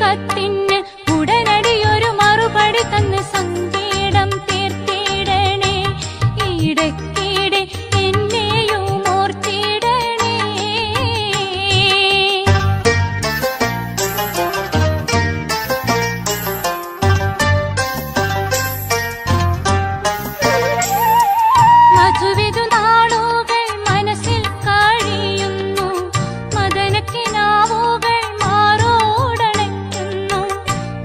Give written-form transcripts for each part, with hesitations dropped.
കത്തിന് ഉടനടിയൊരു മറുപടി തന്ന് സങ്കേടം തീർത്തിടണേ. ഇടയ്ക്കിടെ എന്നെയും ഓർത്തിടണേ. മധുവിധു നാളുകൾ മനസ്സിൽ കഴിയുന്നു, മദനക്കിനാവുകൾ മാറോടണയ്ക്കുന്നു.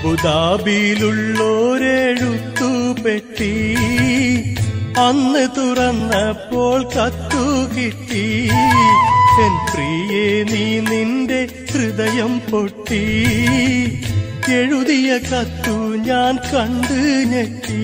അബുദാബിയിലുള്ളോരെഴുത്തുപെട്ടി അന്ന് തുറന്നപ്പോൾ കത്തു കിട്ടി. എൻ പ്രിയേ നീ നിന്റെ ഹൃദയം പൊട്ടി. എഴുതിയ കത്തു ഞാൻ കണ്ട് ഞെട്ടി.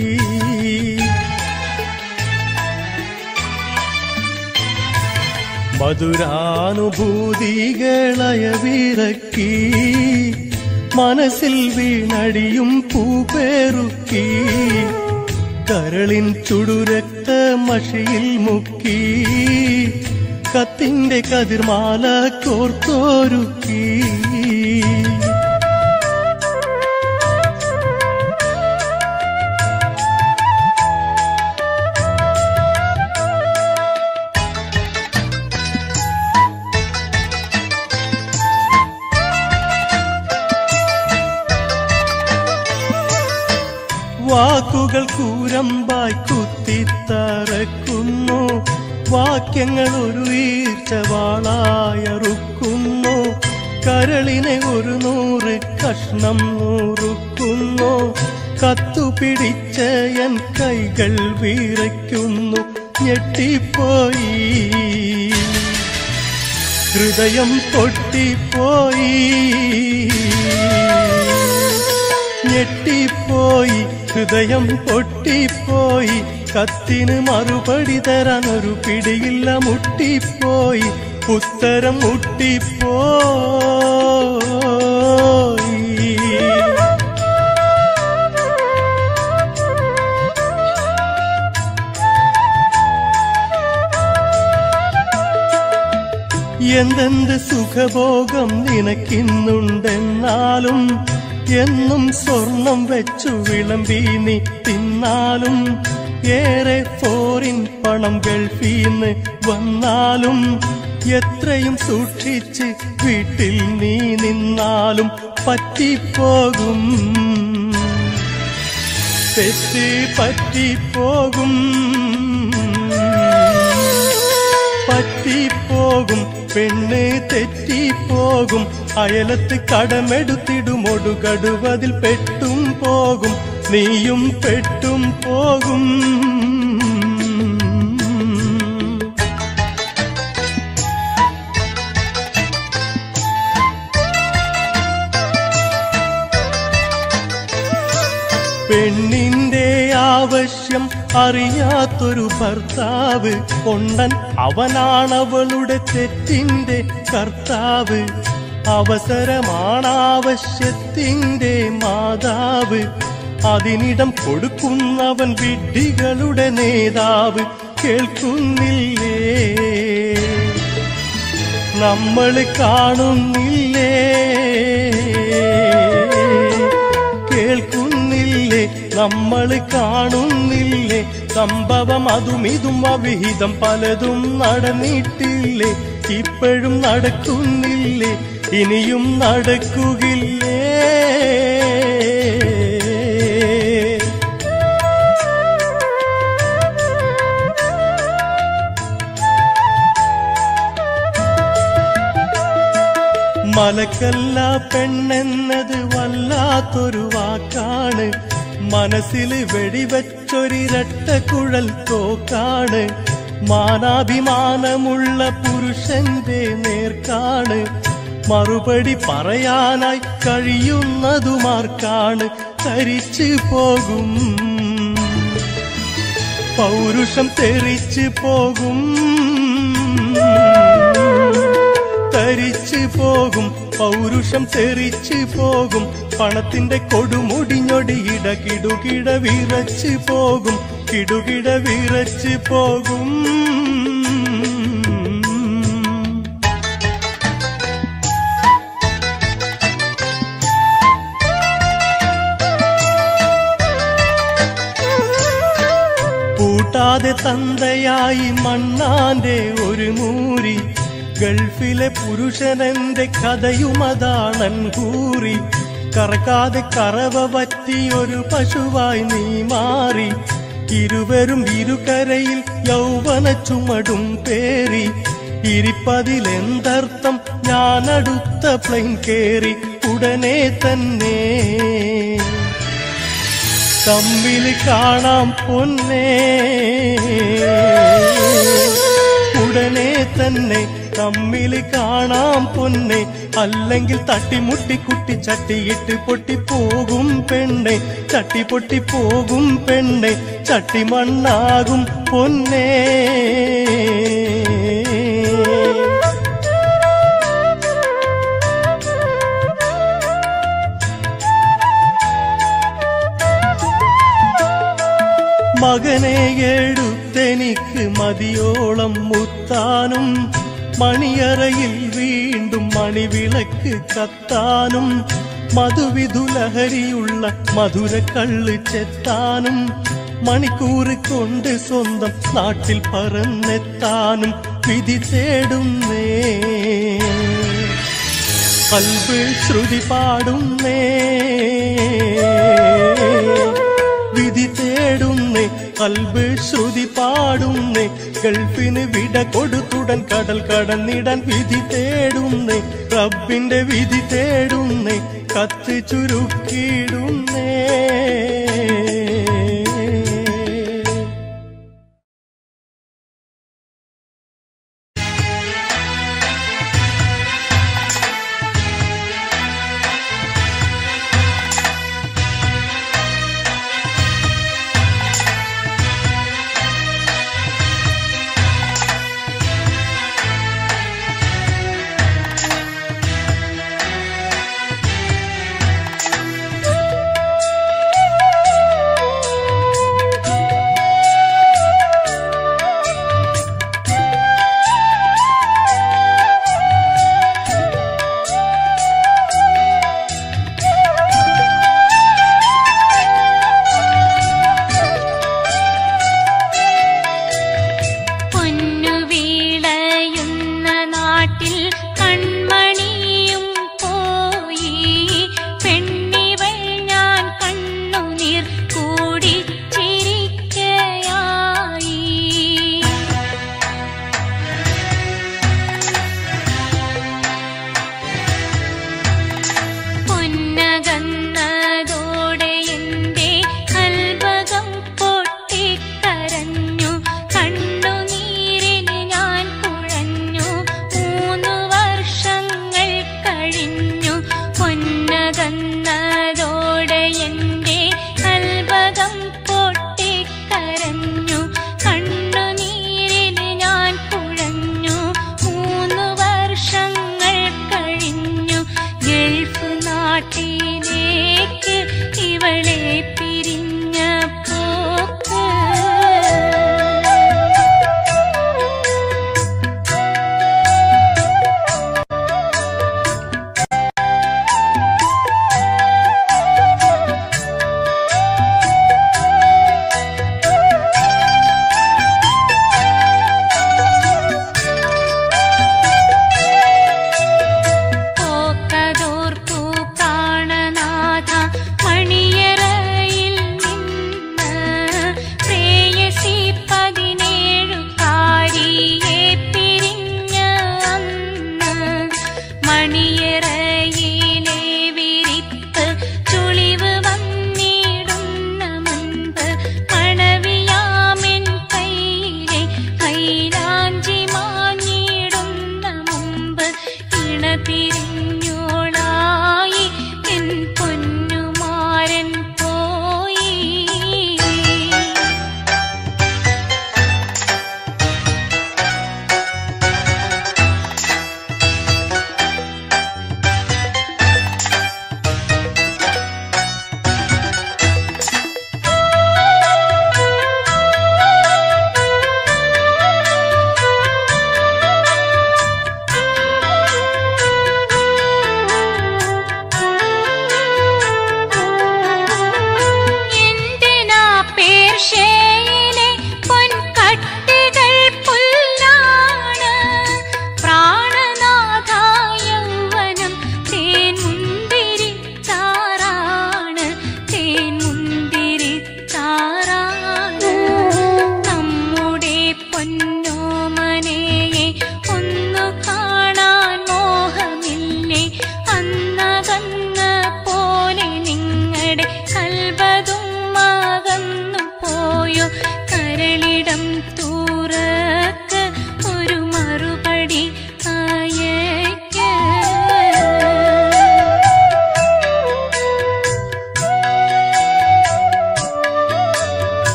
മധുരാനുഭൂതികളയവിറക്കി മനസ്സിൽ വീണടിയും പൂപേറുക്കി. കരളിൻ ചുടുരക്ത മഷിയിൽ മുക്കി കത്തിന്റെ കതിർമാല കോർത്തോരുക്കി. വാക്കുകൾ കൂരമ്പായി കുത്തിത്തറക്കുന്നു. വാക്യങ്ങൾ ഒരു ഈർച്ചവാളായറുക്കുന്നു. കരളിനെ 100 കഷ്ണം നുറുക്കുന്നു. കത്തുപിടിച്ച എൻ കൈകൾ വിറയ്ക്കുന്നു. ഞെട്ടിപ്പോയി ഹൃദയം പൊട്ടിപ്പോയി. ഞെട്ടിപ്പോയി ഹൃദയം പൊട്ടിപ്പോയി. കത്തിന് മറുപടി തരാൻ ഒരു പിടിയില്ല. മുട്ടിപ്പോയി ഉത്തരം മുട്ടിപ്പോയി. എന്തെന്ത് സുഖഭോഗം നിനക്കിന്നുണ്ടെന്നാലും എന്നും സ്വർണം വെച്ചു വിളമ്പി നീ തിന്നാലും ഏറെ ഫോറിൻ പണം ഗൾഫീന്ന് വന്നാലും എത്രയും സൂക്ഷിച്ച് വീട്ടിൽ നീ നിന്നാലും പറ്റിപ്പോകും തെറ്റ് പറ്റിപ്പോകും പറ്റിപ്പോകും പെണ്ണ് തെറ്റിപ്പോകും. അയലത്ത് കടമെടുത്തിടുമൊടുകടുവതിൽ പെട്ടും പോകും. നീയും പെട്ടും പോകും. പെണ്ണിന്റെ ആവശ്യം അറിയാത്തൊരു ഭർത്താവ് കൊണ്ടൻ അവനാണവളുടെ തെറ്റിന്റെ കർത്താവ്. അവസരമാണാവശ്യത്തിന്റെ മാതാവ്. അതിനിടം കൊടുക്കുന്നവൻ വിഡ്ഢികളുടെ നേതാവ്. കേൾക്കുന്നില്ലേ നമ്മൾ കാണുന്നില്ലേ കേൾക്കുന്നില്ലേ നമ്മൾ കാണുന്നില്ലേ. സംഭവം അതും ഇതും അവിഹിതം പലതും നടന്നിട്ടില്ലേ. ഇപ്പോഴും നടക്കുന്നില്ലേ ഇനിയും നടക്കുകയില്ലേ. മലക്കല്ല പെണ്ണെന്നത് വല്ലാത്തൊരു വാക്കാണ്. മനസ്സിൽ വെടിവെച്ചൊരിരട്ട കുഴൽ തോക്കാണ്. മാനാഭിമാനമുള്ള പുരുഷന്റെ നേർക്കാണ്. മറുപടി പറയാനായി കഴിയുന്നതുമാർക്കാണ്. തരിച്ചു പോകും പൗരുഷം തെറിച്ചു പോകും. തരിച്ചു പോകും പൗരുഷം തെറിച്ചു പോകും. പണത്തിന്റെ കൊടുമുടിഞ്ഞൊടിയിട കിടുകിട വിറച്ചു പോകും. കിടുകിട വിറച്ചു പോകും. പൂട്ടാതെ തന്തയായി മണ്ണാന്റെ ഒരു മൂരി. ഗൾഫിലെ പുരുഷനെന്റെ കഥയുമതാണൻ കൂറി. കറക്കാതെ കറവ പറ്റിയൊരു പശുവായി നീ മാറി. ഇരുവരും ഇരുകരയിൽ യൗവന ചുമടും പേറി. ഇരിപ്പതിലെന്തർത്ഥം ഞാനടുത്ത പ്ലെയിൻ കേറി ഉടനെ തന്നെ തമ്മിൽ കാണാം പൊന്നേ, ഉടനെ തന്നെ തമ്മിൽ കാണാം പൊന്നെ, അല്ലെങ്കിൽ തട്ടിമുട്ടി കുട്ടി ചട്ടിയിട്ട് പൊട്ടിപ്പോകും പെണ്ണെ, ചട്ടി പൊട്ടിപ്പോകും പെണ്ണെ, ചട്ടി മണ്ണാകും പൊന്നേ. മകനെ എടുത്തെനിക്ക് മതിയോളം മുത്താനും, മണിയറയിൽ വീണ്ടും മണിവിളക്ക് കത്താനും, മധുവിധുലഹരിയുള്ള മധുരക്കള്ള് ചെത്താനും, മണിക്കൂർ കൊണ്ട് സ്വന്തം നാട്ടിൽ പറന്നെത്താനും വിധി തേടുന്നേ. കൽബ് ശ്രുതി പാടുന്നേ, വിധി തേടുന്നേ, കൽബ് ശ്രുതി പാടുന്നേ. ഗൾഫിന് വിട കൊടുത്തുടൻ കടൽ കടന്നിടാൻ വിധി തേടുന്നേ, റബ്ബിന്റെ വിധി തേടുന്നേ, കത്ത് ചുരുക്കിയിടുന്നേ.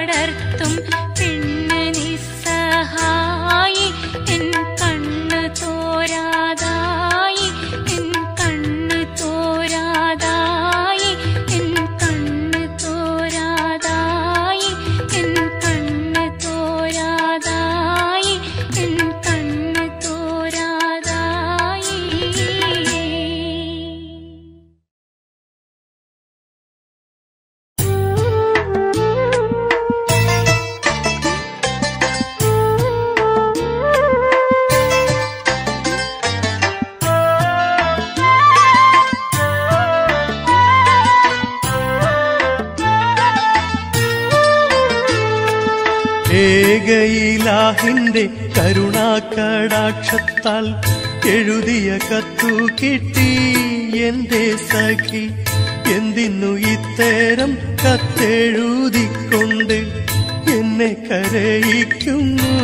പടർത്തും പെണ്ണ് നിസ്സഹായി എൻ കണ്ണ് തോരാതായി എൻ കണ്ണ് തോരാതായി എൻ കണ്ണ് തോരാതായി എൻ കണ്ണ് തോരാതായി എൻ കണ്ണ് തോരാതായി. ഏകയിലാഹിന്റെ കരുണാകടാക്ഷത്താൽ എഴുതിയ കത്തു കിട്ടി എന്റെ സഖി. എന്തിനു ഇത്തരം കത്തെഴുതിക്കൊണ്ട് എന്നെ കരയിക്കുന്നു?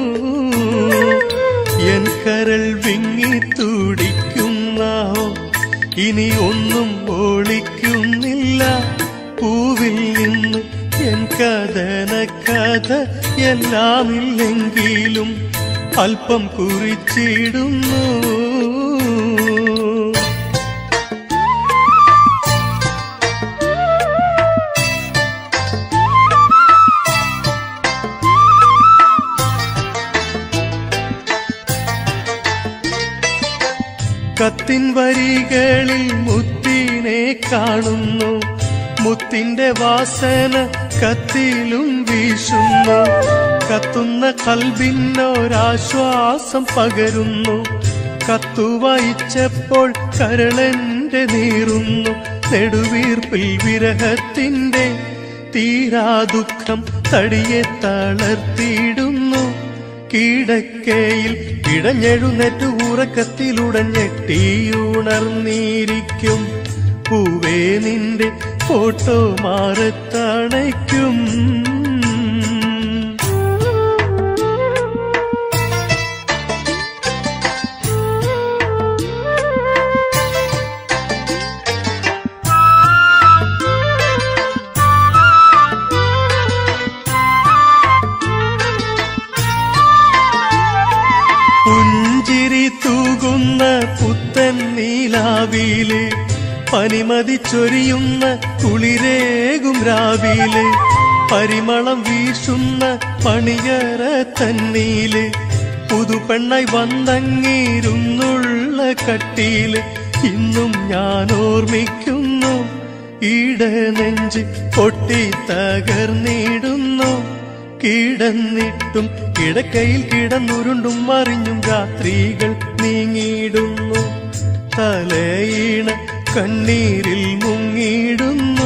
എൻ കരൾ വിങ്ങി തുടിക്കുന്നോ? ഇനി ഒന്നും ഒളിക്കുന്നില്ല പൂവിൽ നിന്ന് എൻ കഥന കഥ എല്ലാമില്ലെങ്കിലും അല്പം കുറിച്ചിടുന്നു. കത്തിൻ വരികളിൽ മുത്തിനെ കാണുന്നു. മുത്തിന്റെ വാസന കത്തിലും വീശുന്നു. കത്തുന്ന കൽബിനൊരാശ്വാസം പകരുന്നു. കത്തു വായിച്ചപ്പോൾ കരളെന്റെ നീറുന്നു. നെടുവീർപ്പിൽ വിരഹത്തിന്റെ തീരാ ദുഃഖം തടിയെ തളർത്തിയിടുന്നു. കിടക്കയിൽ ഇടഞ്ഞെഴുന്നേറ്റ് ഉറക്കത്തിലുടഞ്ഞെട്ടിയുണർന്നിരിക്കും. പൂവേ നിന്റെ ഫോട്ടോ മാറത്തണയ്ക്കും. പുഞ്ചിരി തൂകുന്ന പുത്തൻ നീലാവിലെ പനിമതി ചൊരിയുന്ന കുളിരേകും രാവിലെ പരിമളം വീശുന്ന പണിയറ തന്നീല് പുതുപെണ്ണായി വന്നങ്ങിരുന്നുള്ള കട്ടിയില് ഇന്നും ഞാൻ ഓർമ്മിക്കുന്നു. ഇടനെഞ്ച് പൊട്ടി തകർന്നിടുന്നു. കിടന്നിട്ടും കിടക്കയിൽ കിടന്നുരുണ്ടും മറിഞ്ഞും രാത്രികൾ നീങ്ങിയിടുന്നു. തലയിണ കണ്ണീരിൽ മുങ്ങിയിടുന്നു.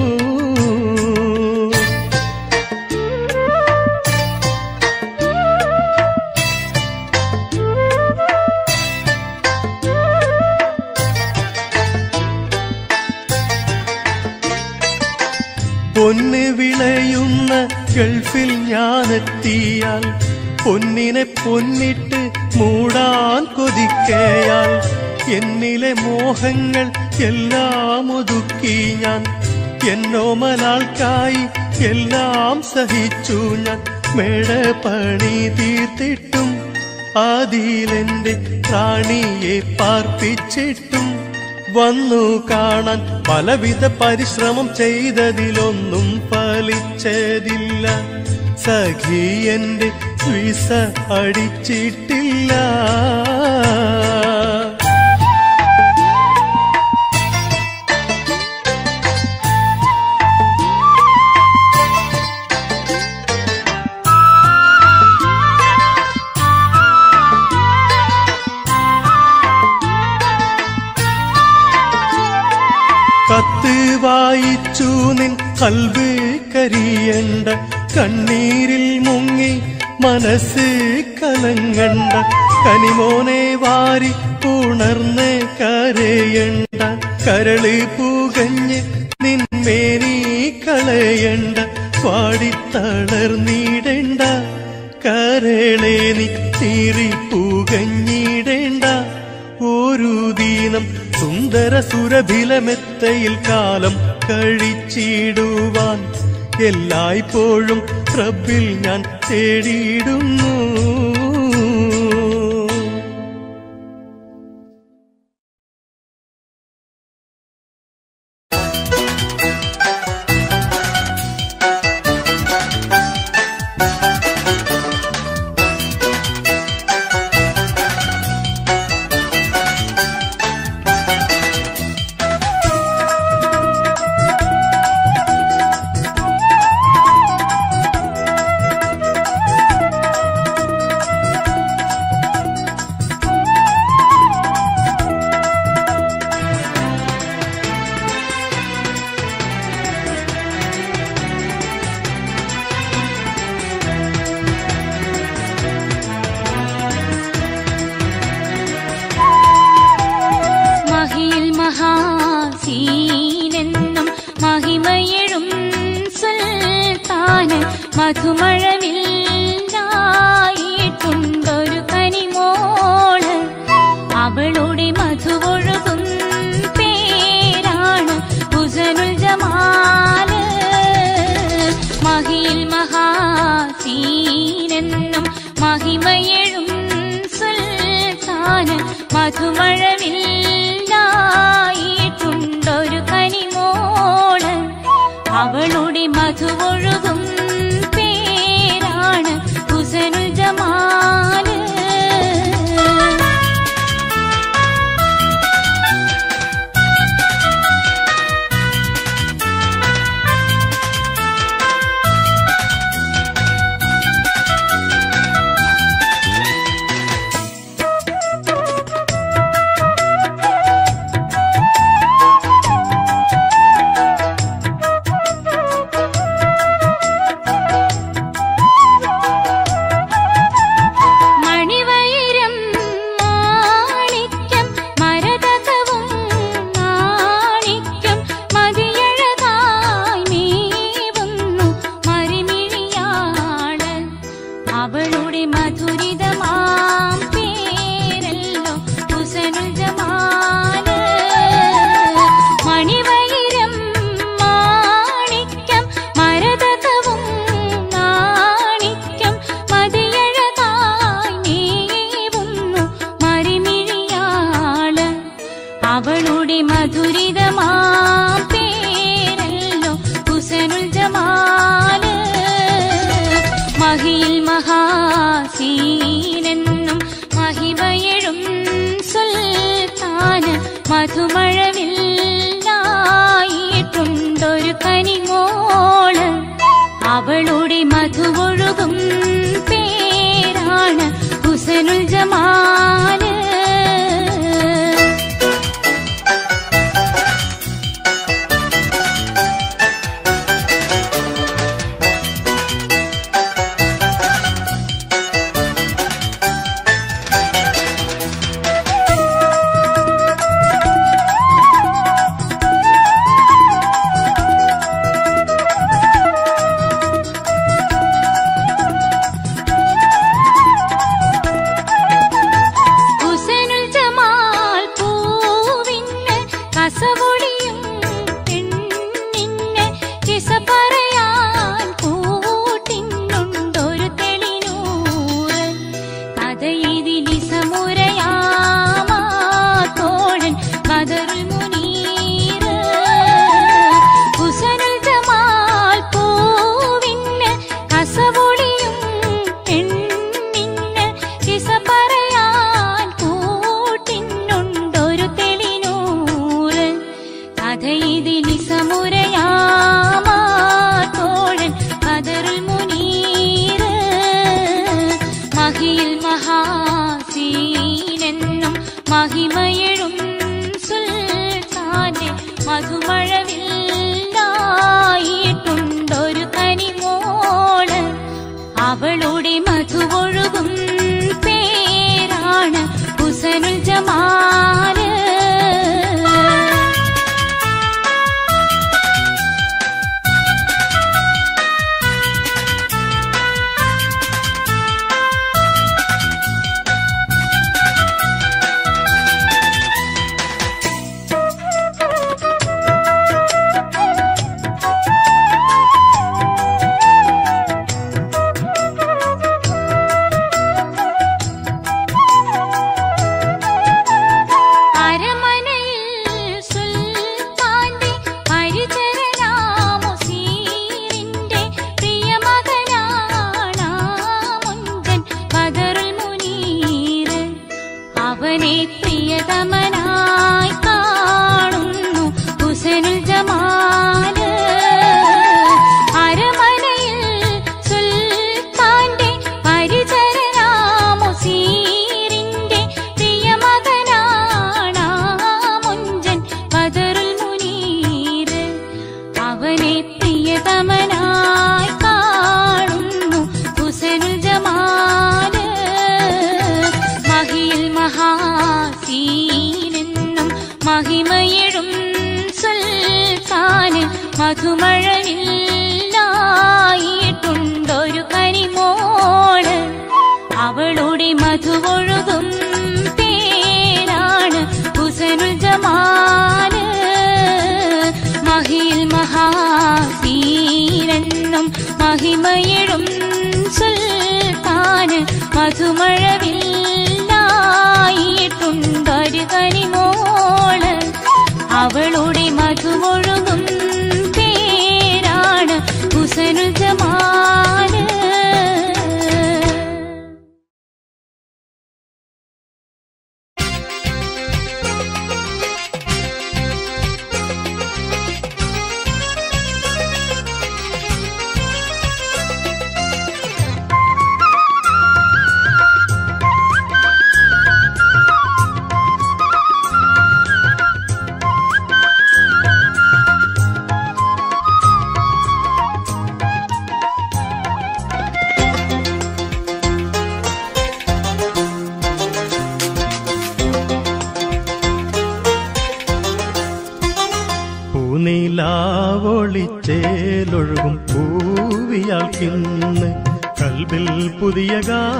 പൊന്ന് വിളയുന്ന ഗൾഫിൽ ഞാനെത്തിയാൽ പൊന്നിനെ പൊന്നിട്ട് മൂടാൻ കൊതിക്കയാൽ എന്നിലെ മോഹങ്ങൾ എല്ലാം ഒതുക്കി ഞാൻ. എന്നോമലാൾക്കായി എല്ലാം സഹിച്ചു ഞാൻ. മേട പണി തീർത്തിട്ടും അതിലെന്റെ റാണിയെ പാർപ്പിച്ചിട്ടും വന്നു കാണാൻ പലവിധ പരിശ്രമം ചെയ്തതിലൊന്നും ഫലിച്ചതില്ല. സഖി എന്റെ വിസ അടിച്ചിട്ടില്ല. കത്ത് വായിച്ചു നിൻ കൽബ് കരിയണ്ട. കണ്ണീരിൽ മുങ്ങി മനസ്സ് കലങ്ങണ്ട. കനിമോനെ വാരി ഉണർന്ന് കരയണ്ട. കരള് പുകഞ്ഞ് നിന്മേനി കളയണ്ട. പാടിത്തളർന്നിടണ്ട. കരളെ നീ തീറി പുകഞ്ഞിടേണ്ട. ഒരു ദിനം സുന്ദര സുരഭിലമെത്തയിൽ കാലം കഴിച്ചിടുവാൻ എല്ലായ്പ്പോഴും റബ്ബിൽ ഞാൻ തേടിയിടുന്നു. മഹാസീനെന്നും മഹിമയെഴും സുൽത്താന് മധുമഴവില്ലായിട്ടുണ്ടൊരു കനിമോള്. അവളുടെ മധുവൊഴുകും പേരാണ് ഹുസനുൽ ജമാല്. മഹിയിൽ മഹാസീനെന്നും മഹിമയെഴും സുൽത്താന് മധുമഴവില്ലായിട്ടുണ്ടൊരു കനിമോള്. അവളുടെ മധുവൊഴുകും പേരാണ് ഹുസനുൽ ജമാല്. അവളുടെ മധുരിതമാം പേരല്ലോ ഹുസനുൽ ജമാല്. മണിവൈരം മാണിക്യം മരതകവും നാണിക്യം മതിയഴകായി മേവുന്നു മറിമിഴിയാള്. അവളുടെ മധുരിതമാം പേരല്ലോ ഹുസനുൽ ജമാല്. മഹിയിൽ മഹാസീനെന്നും മഹിമയെഴും സുൽത്താന് മധുമഴവില്ലായിട്ടുണ്ടൊരു കനിമോള്. അവളുടെ മധുവൊഴുകും പേരാണ് ഹുസനുൽ ജമാല്. അവനെ പ്രിയതമനായി കാണുന്നു ഹുസനുൽ ജമാല്. അരമനയിൽ സുൽത്താന്റെ പരിചരനാമുസീറിന്റെ പ്രിയമകനാണ് മുഞ്ചൻ ബദറുൽ മുനീർ. അവനെ പ്രിയതമനായി കാണുന്നു ഹുസനുൽ ജമാല്. മഹിയിൽ മഹാസീനെന്നും മഹിമയിടും സുൽത്താന് മധുമഴവില്ലായിട്ടുണ്ടൊരു കനിമോള്. അവളുടെ മധുവൊഴുകും പേരാണ് ഹുസനുൽ ജമാല്. മഹിയിൽ മഹാസീനെന്നും മഹിമയിടും സുൽത്താന് മധുമഴവില്ലായിട്ടുണ്ടൊരു കനിമോള്. അവളുടെ മധുവൊഴുകും പേരാണ് ഹുസനുൽ ജമാല്. പൂനിലാവൊളിച്ചേലൊഴുകും പൂവിയാൾക്കിന്ന് കൽബിൽ പുതിയ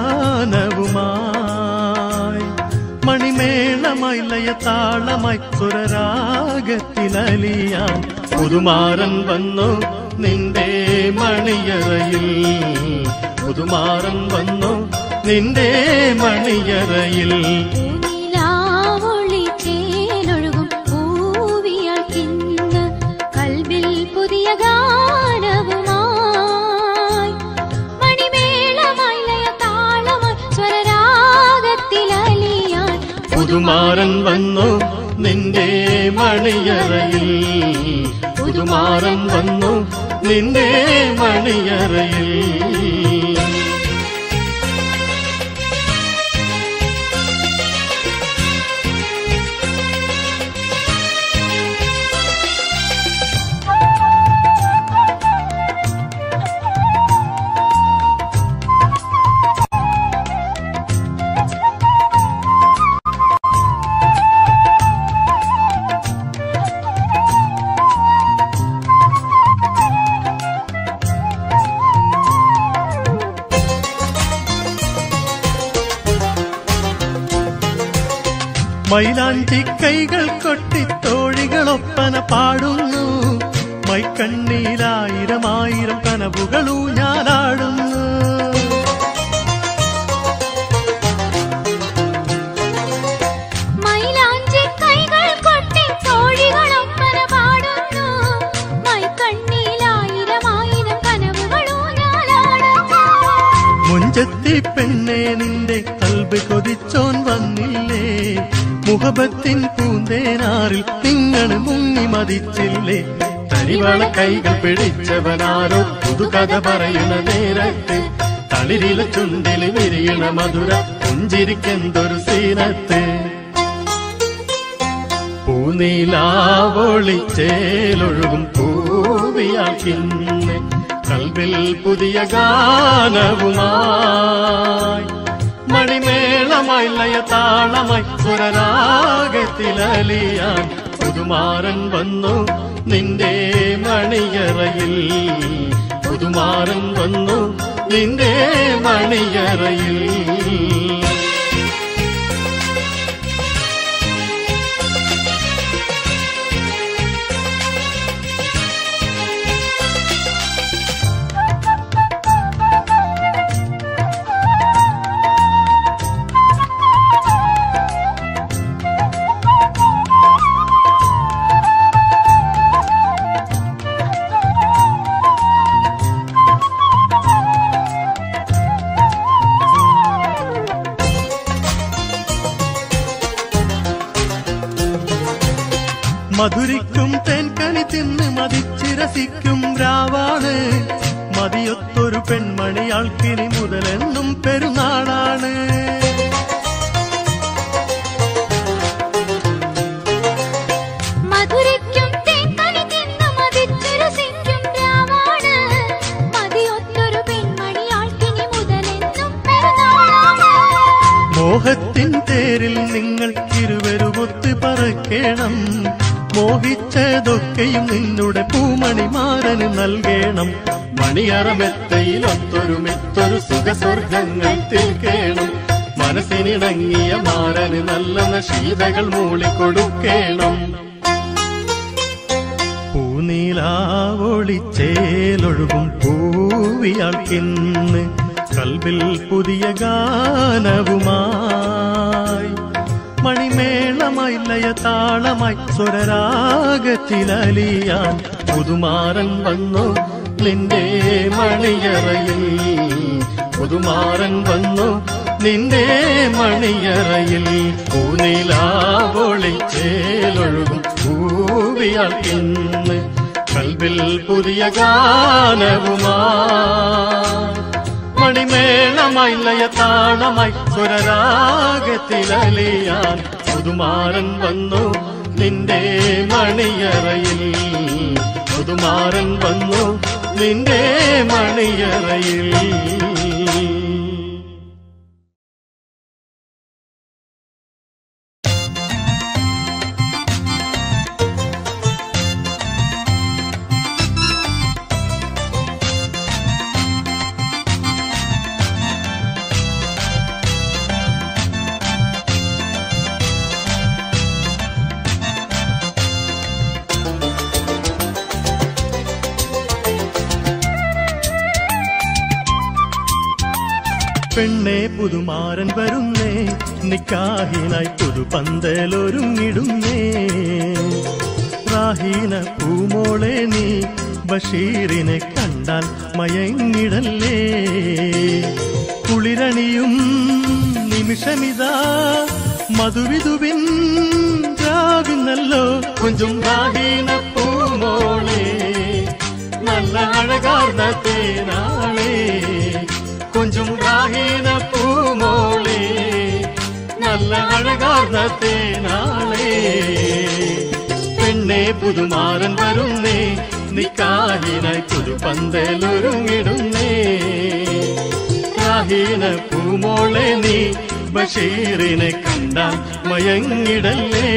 ഗാനവുമായി മണിമേളമായി ലയതാളമായി സുരരാഗത്തിനലിയാൻ പുതുമാരൻ വന്നു നിന്റെ മണിയറയിൽ. പുതുമാരൻ വന്നു നിന്റെ മണിയറയിൽ. പുതിയ ഗാനവുമായി മണിമേളമായി ലയതാളമായി സ്വരരാഗത്തിലലിയാൻ പുതുമാരൻ വന്നു നിന്റെ മണിയറയിൽ. പുതുമാരൻ വന്നു നിന്റെ മണിയറയിൽ. മൈലാഞ്ചി കൈകൾ കൊട്ടി തോഴികളൊപ്പന പാടുന്നു. മൈക്കണ്ണീലായിരമായിരം കനവുകളൂഞ്ഞാലാടുന്നു. മൈലാഞ്ചി കൈകൾ കൊട്ടി തോഴികളൊപ്പന പാടുന്നു. മൈക്കണ്ണീലായിരമായിരം കനവുകളൂഞ്ഞാലാടുന്നു. മുഞ്ചത്തി പെണ്ണെ നിന്റെ കൽബ് കൊതിച്ചോൻ വന്നില്ലേ? മുഹബത്തിൻ പൂന്തേനാറിൽ നിങ്ങൾ മുങ്ങി മതിച്ചില്ലേ? തരിവള കൈകൾ പിടിച്ചവനാരോ പുതുകഥ പറയുന്ന നേരത്ത് തളിരില ചുണ്ടില് വിരിയണ മധുര പുഞ്ചിരിക്കെന്തൊരു സീനത്ത്. പൂനീലാവൊളിച്ചേലൊഴുകും പൂവിയാൾക്കിന്ന് കൽബിൽ പുതിയ ഗാനവുമായി മണിമേളമായി ലയതാളമായി സുരരാഗത്തിലലിയാൻ പുതുമാരൻ വന്നു നിന്റെ മണിയറയിൽ. പുതുമാരൻ വന്നു നിന്റെ മണിയറയിൽ. മധുരിക്കും തേൻകനി തിന്ന് മതിച്ചിരസിക്കും രാവാണ്. മതിയൊത്തൊരു പെൺമണിയാൾക്കിനി മുതലെന്നും പെരുന്നാളാണ്. മോഹത്തിൻ തേരിൽ നിങ്ങൾ ഇരുവരുമൊത്ത് പറക്കേണം. മോഹിച്ചതൊക്കെയും നിന്നുടെ പൂമണിമാരന് നൽകണം. മണിയറമെത്തയിലൊത്തൊരു മെത്തൊരു സുഖസ്വർഗങ്ങൾ തീർക്കേണം. മനസ്സിനിണങ്ങിയ മാരന് നല്ല നശീതകൾ മൂളിക്കൊടുക്കേണം. പൂനീലാവൊളിച്ചേലൊഴുകും പൂവിയാൾക്കിന്ന് കൽബിൽ പുതിയ ഗാനവുമായി മണിമേളമായി ലയതാളമായി സ്വരരാഗത്തിലലിയാൻ പുതുമാരൻ വന്നു നിന്റെ മണിയറയിൽ. പുതുമാരൻ വന്നു നിന്റെ മണിയറയിൽ. പൂനിലാവൊളിച്ചേലൊഴുകും പൂവിയാൾക്കിന്ന് കൽബിൽ പുതിയ ഗാനവുമായി മണിമേളമായി ലയതാളമായി സ്വരരാഗത്തിലലിയാൻ പുതുമാരൻ വന്നു നിന്റെ മണിയറയിൽ. പുതുമാരൻ വന്നു നിന്റെ മണിയറയിൽ. പെണ്ണെ പുതുമാരൻ വരുന്നേ നിക്കാഹിനായി പുതുപന്തലൊരുങ്ങിടുന്നേ. റാഹീന പൂമോളെ നീ ബഷീറിനെ കണ്ടാൽ മയങ്ങിടല്ലേ. കുളിരണിയും നിമിഷമിതാ മധുവിധുവിൻ രാവിന്നല്ലോ. കുഞ്ചും റാഹീന പൂമോളെ നല്ല അഴകാർന്ന തേനാളെ. കുഞ്ചും റാഹീന പൂമോളെ നല്ല അഴകാർന്ന തേനാളെ. പെണ്ണെ പുതുമാരൻ വരുന്നേ നിക്കാഹിനായി പുതുപന്തലൊരുങ്ങിടുന്നേ. റാഹീന പൂമോളെ നീ ബഷീറിനെ കണ്ടാൽ മയങ്ങിടല്ലേ.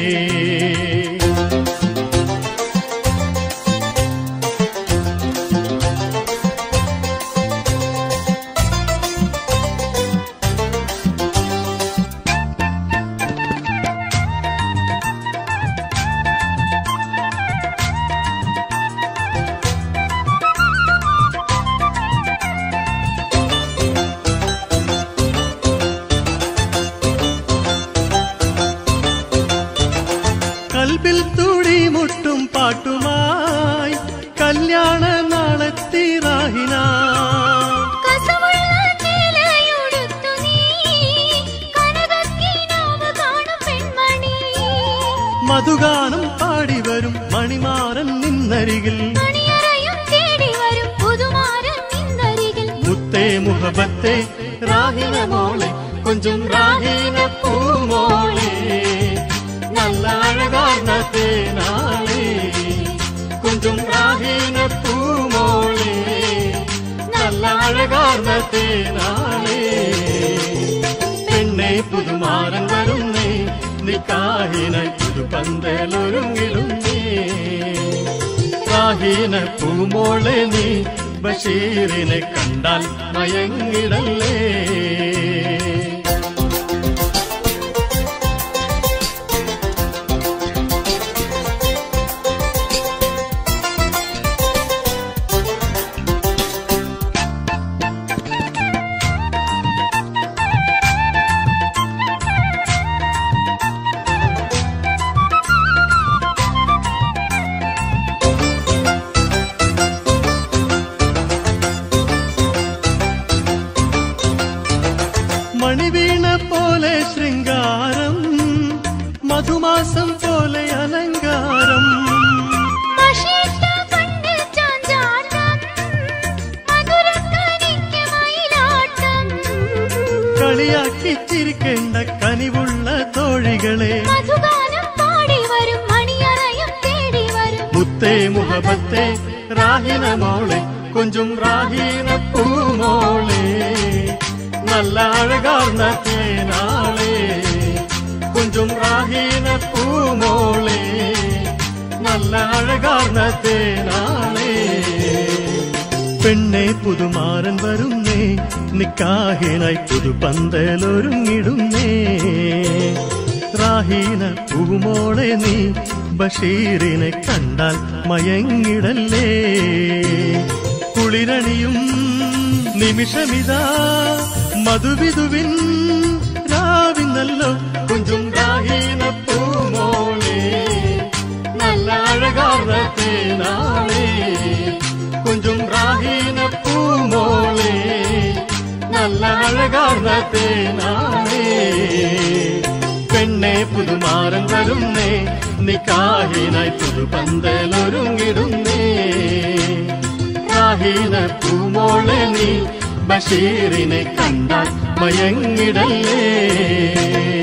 കൽബിൽ തുടി മുട്ടും പാട്ടുമായി കല്യാണ നാളെത്തി റാഹിന. മധുഗാനം പാടി വരും മണിമാരൻ നിന്നരികിൽ. മുത്തേ മുഹബത്തെ റാഹിന മോളെ കുഞ്ചും റാഹീന പൂമോളെ നല്ല അഴകാർന്ന തേനാളെ. കുഞ്ചും റാഹീന പൂമോളെ നല്ല അഴകാർന്ന തേനാളെ. പെണ്ണെ പുതുമാരൻ വരുന്നേ നിക്കാഹിനായി പുതുപന്തലൊരുങ്ങിടുന്നേ. റാഹീന പൂമോളെ നീ ബഷീറിനെ കണ്ടാൽ മയങ്ങിടല്ലേ. മണിവീണ പോലെ ശൃംഗാരം മധുമാസം പോലെ അലങ്കാരം മഷിട്ട കണ്ണിൽ ചാഞ്ചാട്ടം മധുരക്കനിക്ക് മയിലാട്ടം കളിയാക്കി ചിരിക്കേണ്ട കനിവുള്ള തോഴികളെ മധുഗാനം പാടി വരും മണിയറയും തേടി വരും മുത്തേ മുഹബത്തെ റാഹിന മോളെ കൊഞ്ചും റാഹീന പൂമോളെ നല്ല അഴകാർന്ന തേനാളെ കൊഞ്ചും റാഹീന പൂമോളെ നല്ല അഴകാർന്ന തേനാളെ പെണ്ണെ പുതുമാരൻ വരുന്നേ നിക്കാഹിനായി പുതുപന്തലൊരുങ്ങിടുന്നേ റാഹീന പൂമോളെ നീ ബഷീറിനെ കണ്ടാൽ മയങ്ങിടല്ലേ കുളിരണിയും നിമിഷമിതാ മധുവിധുവിൻ രാവിന്നല്ലോ കൊഞ്ചും റാഹീന പൂമോളെ നല്ല അഴകാർന്ന തേനാളെ കൊഞ്ചും റാഹീന പൂമോളെ നല്ല അഴകാർന്ന തേനാളെ പെണ്ണെ പുതുമാരൻ വരുന്നേ നിക്കാഹിനായി പുതുപന്തലൊരുങ്ങിടുന്നേ റാഹീന പൂമോളെ നീ ബഷീറിനെ കണ്ടാൽ മയങ്ങിടല്ലേ